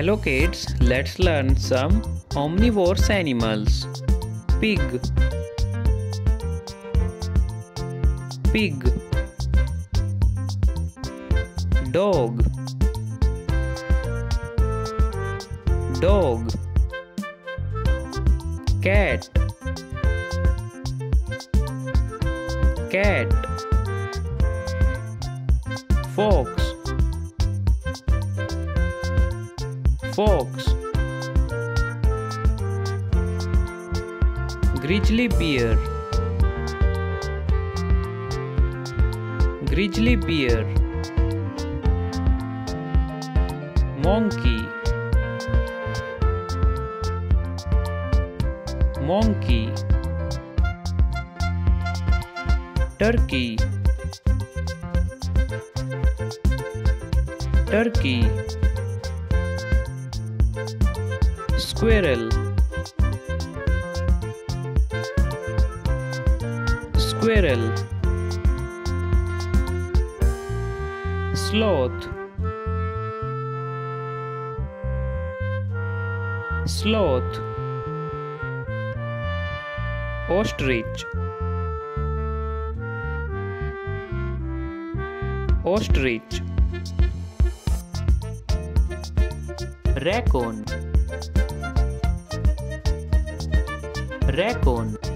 Hello kids, let's learn some omnivores animals. Pig, pig. Dog, dog. Cat, cat. Fox, fox. Grizzly bear, grizzly bear. Monkey, monkey. Turkey, turkey. Squirrel, squirrel. Sloth, sloth. Ostrich, ostrich. Raccoon, raccoon.